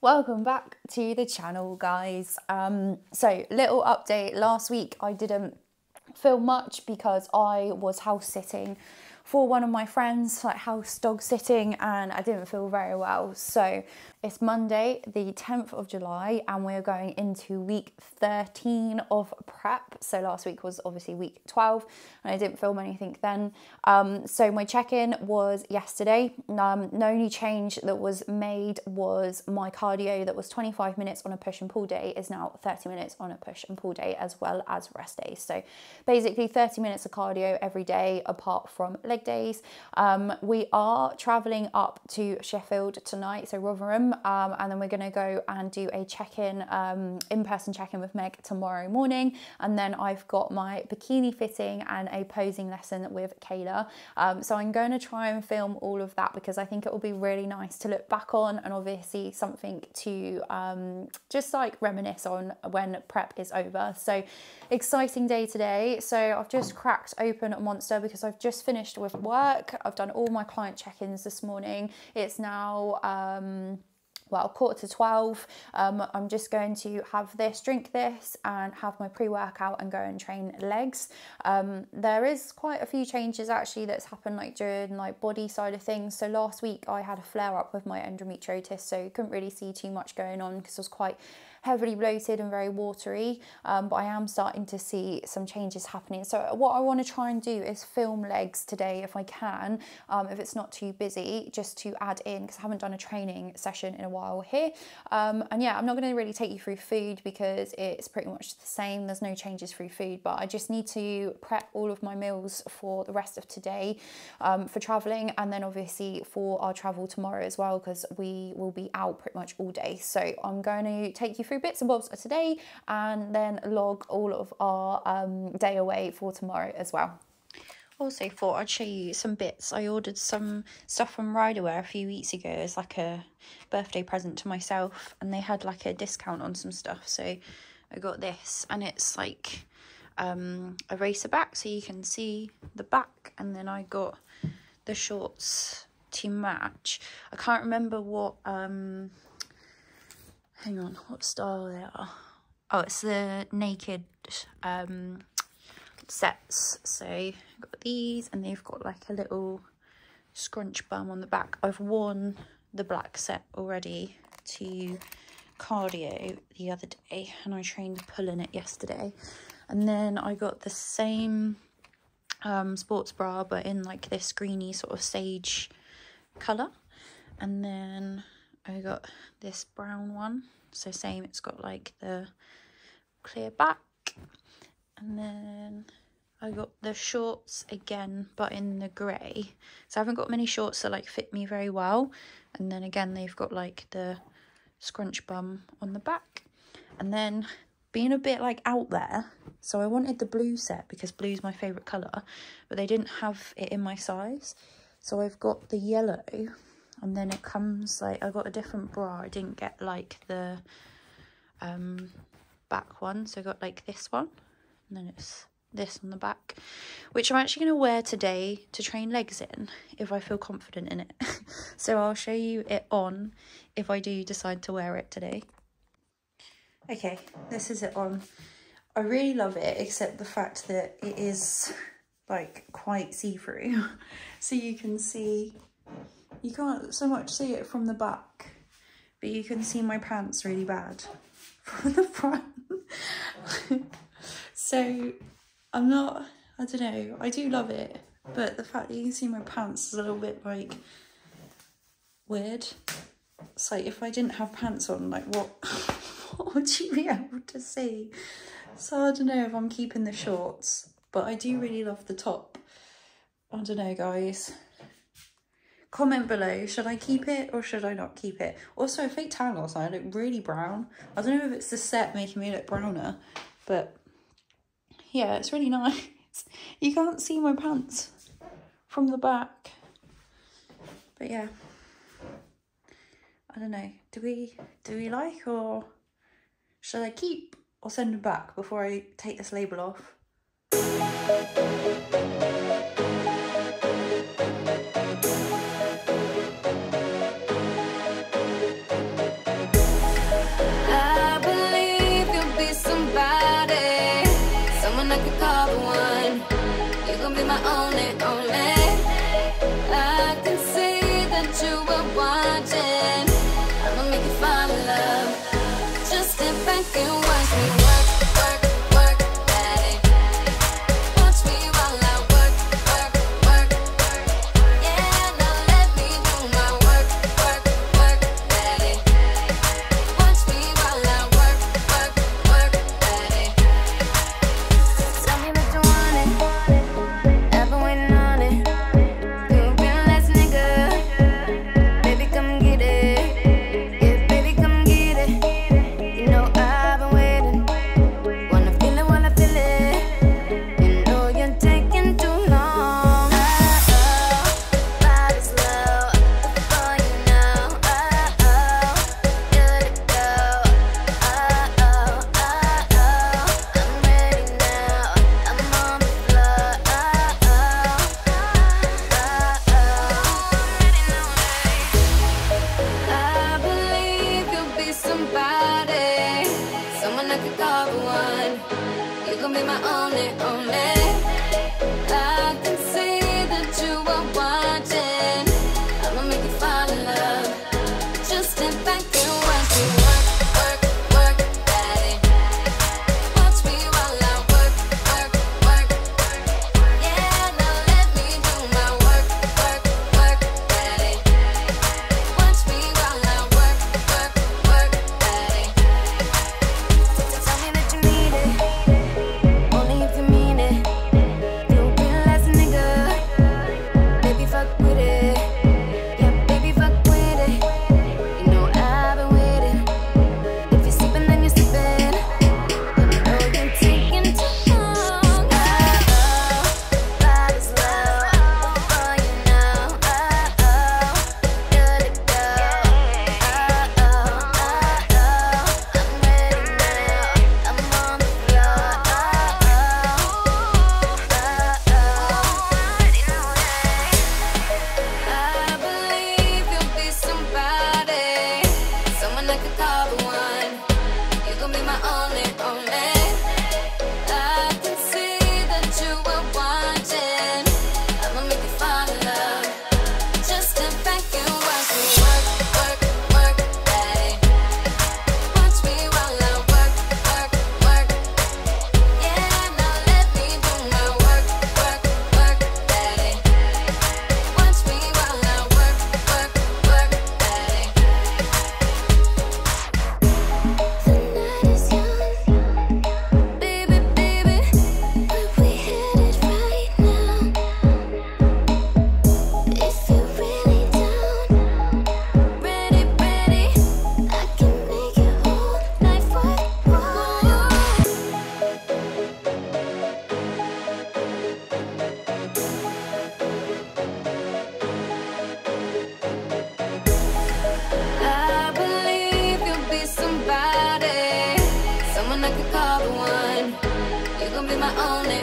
Welcome back to the channel, guys. So little update. Last week I didn't film much because I was house sitting for one of my friends, like house dog sitting, and I didn't feel very well. So it's Monday the 10th of July and we're going into week 13 of prep. So last week was obviously week 12 and I didn't film anything then. So my check-in was yesterday. The only change that was made was my cardio that was 25 minutes on a push and pull day is now 30 minutes on a push and pull day, as well as rest days. So basically 30 minutes of cardio every day apart from leg days. We are traveling up to Sheffield tonight, so Rotherham, and then we're going to go and do a check-in, in-person check-in with Meg tomorrow morning, and then I've got my bikini fitting and a posing lesson with Kayla. So I'm going to try and film all of that because I think it will be really nice to look back on, and obviously something to just like reminisce on when prep is over. So exciting day today. So I've just cracked open a Monster because I've just finished with work. I've done all my client check-ins this morning. It's now well, 11:45. I'm just going to have this, drink this, and have my pre-workout and go and train legs. There is quite a few changes actually that's happened like during like body side of things. So last week I had a flare up with my endometriosis, so you couldn't really see too much going on because I was quite heavily bloated and very watery, but I am starting to see some changes happening. So what I want to try and do is film legs today if I can, if it's not too busy, just to add in, because I haven't done a training session in a while here. And yeah, I'm not going to really take you through food because it's pretty much the same. There's no changes through food, but I just need to prep all of my meals for the rest of today, for traveling, and then obviously for our travel tomorrow as well, because we will be out pretty much all day. So I'm going to take you through bits and bobs of today and then log all of our day away for tomorrow as well. Also thought I'd show you some bits. I ordered some stuff from Riderwear a few weeks ago as like a birthday present to myself, and they had like a discount on some stuff, so I got this, and it's like a racer back so you can see the back, and then I got the shorts to match. I can't remember what hang on, what style they are. Oh, it's the naked sets. So I've got these, and they've got like a little scrunch bum on the back. I've worn the black set already to cardio the other day, and I trained pull in it yesterday. And then I got the same sports bra, but in like this greeny sort of sage colour. And then I got this brown one, so same, it's got like the clear back. And then I got the shorts again, but in the grey. So I haven't got many shorts that like fit me very well. And then again, they've got like the scrunch bum on the back. And then being a bit like out there, so I wanted the blue set because blue's my favourite colour, but they didn't have it in my size. So I've got the yellow, and then it comes like, I got a different bra. I didn't get like the back one, so I got like this one, and then it's this on the back, which I'm actually going to wear today to train legs in if I feel confident in it. So I'll show you it on if I do decide to wear it today. Okay, this is it on. I really love it, except the fact that it is like quite see-through. So you can see, you can't so much see it from the back, but you can see my pants really bad from the front. So I'm not, I don't know, I do love it, but the fact that you can see my pants is a little bit like weird. It's like if I didn't have pants on, like what would you be able to see? So I don't know if I'm keeping the shorts, but I do really love the top. I don't know, guys. Comment below, should I keep it or should I not keep it? Also, a fake tan last night, I look really brown. I don't know if it's the set making me look browner, but yeah, it's really nice. You can't see my pants from the back. But yeah, I don't know. Do we like, or should I keep or send them back before I take this label off? my only. I can see that you were watching. I'ma make you fall in love. Just step back and watch me work, work, work, daddy. Watch me while I work, work, work. Yeah, now let me do my work, work, work, daddy. Watch me while I work, work, work, daddy. Tell me that you want it. I've been waiting on it. You've been last nigga. Baby, come get it. Yeah, baby, come get it. You know I've been waiting. Wanna feel it while I feel it. You know you're taking too long. Body's low before you know. Good to go. I'm ready now. I'm on the floor. I believe you'll be somebody, someone I could call for one. You gon' be my only. I can see that you are watching. I'ma make you fall in love. Just step back and watch me work, work, work, daddy. Watch me while I work, work, work. Yeah, now let me do my work, work, work, daddy. Watch me while I work, work, work, daddy. Tell me that you need it, only if you mean it. You'll be the last nigga. Baby, fuck with it. Yeah, baby, fuck with it. You know I've been waiting. If you're sleeping, then you're sleeping. You know you're taking too long. Body's low before you know. Good to go. I'm ready now. I'm on the floor. I believe you'll be somebody, someone I could call the one. You gon' be my only. I can see that you were watching. I'ma make you fall in love. Just step back and watch me work, work, work, daddy. Watch me while I work, work, work. Yeah, now let me do my work, work, work, daddy. Watch me while I work, work, work, daddy. The night is young, baby, baby. Where we headed right now? If you're really down, ready, ready, I can make your whole life worthwhile. I believe you'll be somebody, someone I could call the one. You gon' be my only.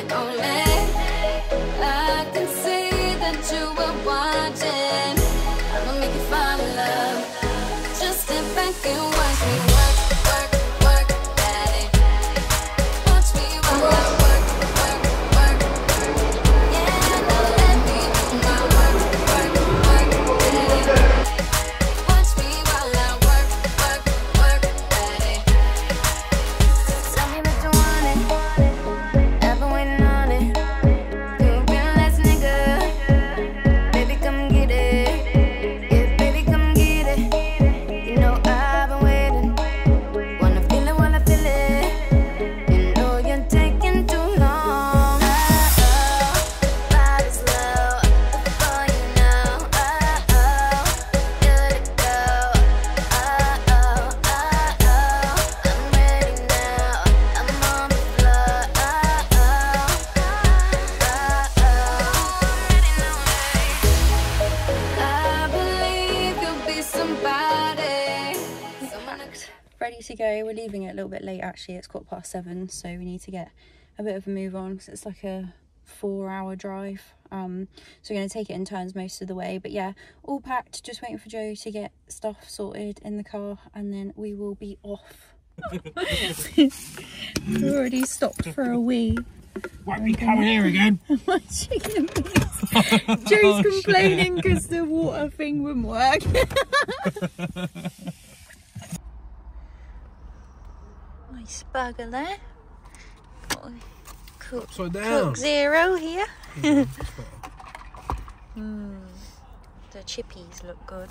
I can see that you were watching. I'ma make you fall in love. Just step back and watch me work, work, work, daddy. Watch me while I work, work, work. Yeah, now let me do my work, work, work, daddy. Watch me while I work, work, work, daddy. Tell me that you want it. I've been waiting on it. You've been the last nigga. Baby, come get it. Yeah, baby, come get it. You know I've been waiting. Wanna feel it while I feel it. You know you're taking too long. Body's low before you know. Good to go. I'm ready now. I'm on the floor. I believe you'll be somebody. Packed, ready to go. We're leaving it a little bit late actually. It's 7:15, so we need to get a bit of a move on because it's like a 4-hour drive. So we're going to take it in turns most of the way. But yeah, all packed, just waiting for Joe to get stuff sorted in the car, and then we will be off. We already stopped for a wee. Won't be coming here again. Chicken bits. Joe's complaining because the water thing wouldn't work. Nice burger there. Cook Zero here. The chippies look good.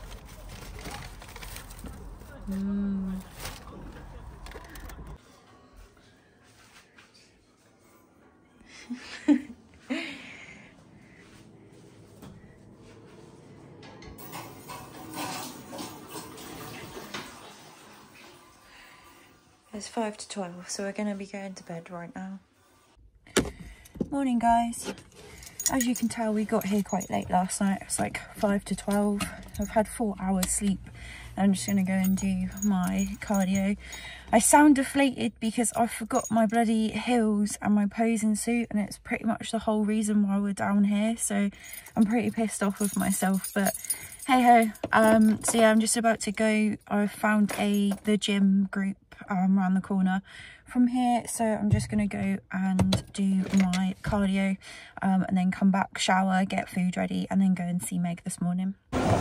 It's 5 to 12, so we're going to be going to bed right now. Morning, guys. As you can tell, we got here quite late last night. It's like 5 to 12. I've had 4 hours sleep. I'm just going to go and do my cardio. I sound deflated because I forgot my bloody heels and my posing suit, and it's pretty much the whole reason why we're down here. So I'm pretty pissed off with myself, but hey ho. So yeah, I'm just about to go. I found the gym group around the corner from here, so I'm just gonna go and do my cardio and then come back, shower, get food ready, and then go and see Meg this morning.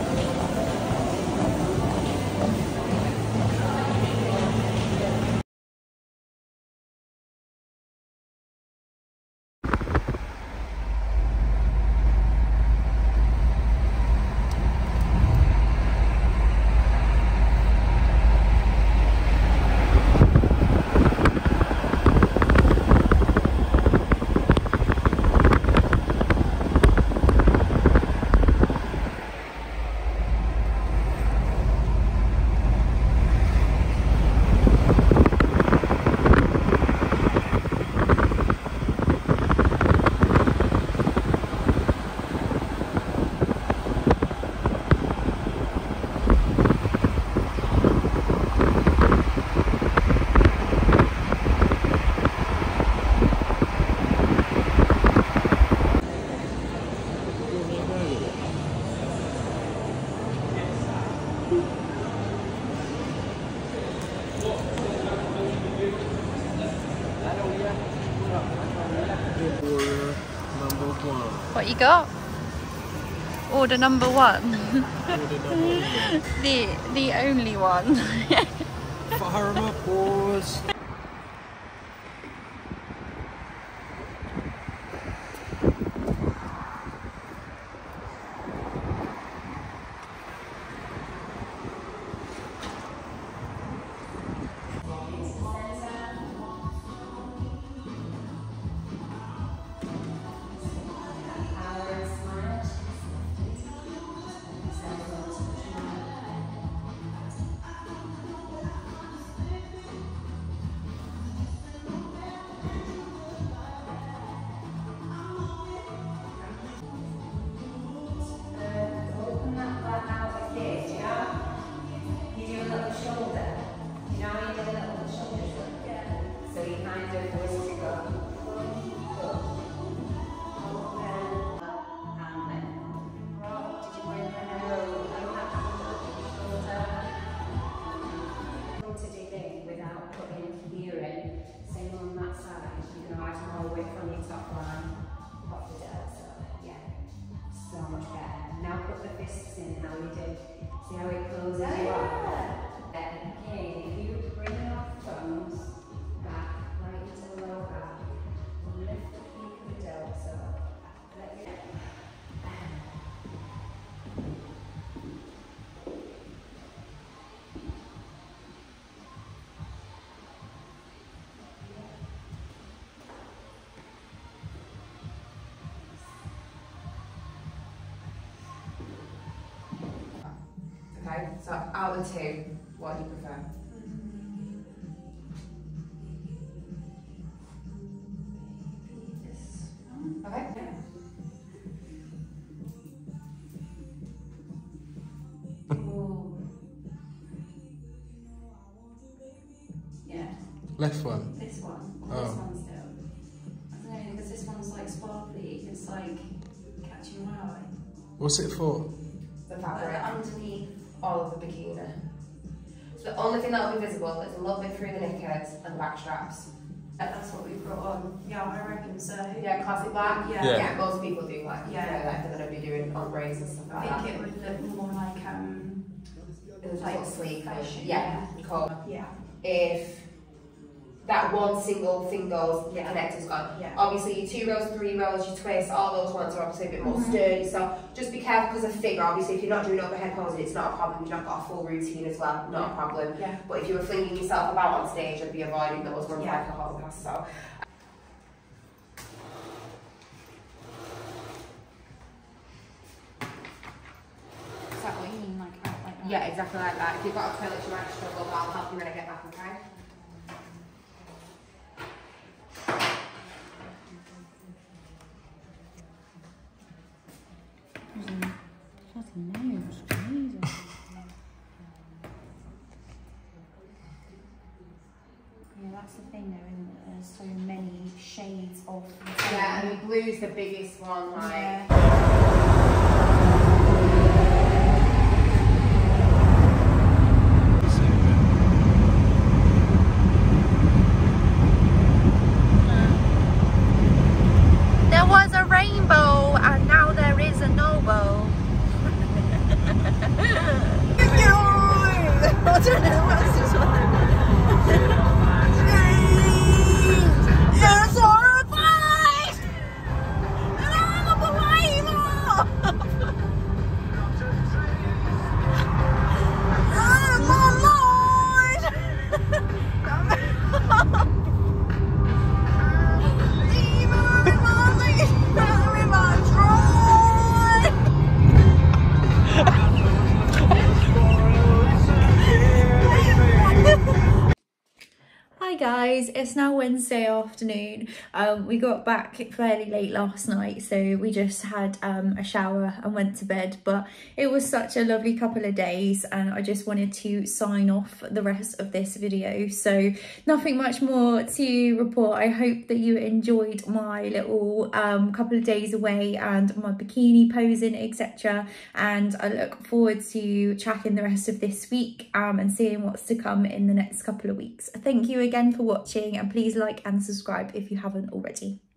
What you got? Order number 1. the only one. Fire 'em up, boys. Okay, so out of the 2, what do you prefer? Okay. Yeah. Left one. This one. Oh. This one still. I don't know, because this one's like sparkly. It's like catching my eye. What's it for? The fabric. Underneath all of the bikini. So the only thing that will be visible is a little bit through the knickers and the back straps. That's what we've got on. Yeah, I reckon so. Yeah, classic black. Yeah. Yeah, most people do black. Yeah. Like they're gonna be doing ombres and stuff like I that. think it would look more like It was like like sleek. fashion. Yeah, cool. Yeah. If that one single thing goes, the Yeah. connector's gone. Yeah. Obviously, your 2 rows, 3 rows, your twists, all those ones are obviously a bit more sturdy. So just be careful because of figure. Obviously, if you're not doing overhead posing, it's not a problem. You've not got a full routine as well, not a problem. Yeah. But if you were flinging yourself about on stage, I'd be avoiding those ones Yeah. like a whole pass. So. Is that what you mean, like out like that? Yeah, exactly like that. If you've got a curl, you might struggle, but I'll help you when I get back, okay? Fucking nails, Jesus. Yeah, that's the thing though, isn't it? There's so many shades of the same. Yeah, and blue's the biggest one, like. Yeah. There was a rainbow and now there is a noble. I don't know what's this one. You're so horrified! And I'm a believer! I'm my Lord! Hi guys, it's now Wednesday afternoon. We got back fairly late last night, so we just had a shower and went to bed, but it was such a lovely couple of days and I just wanted to sign off the rest of this video. So nothing much more to report. I hope that you enjoyed my little couple of days away and my bikini posing, etc. And I look forward to tracking the rest of this week and seeing what's to come in the next couple of weeks. Thank you again for watching and please like and subscribe if you haven't already.